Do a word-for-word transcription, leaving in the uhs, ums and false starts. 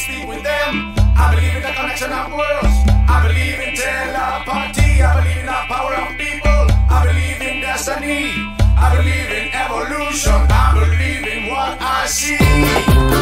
speak with them. I believe in the connection of worlds. I believe in telepathy. I believe in the power of people. I believe in destiny. I believe in evolution. I believe in what I see.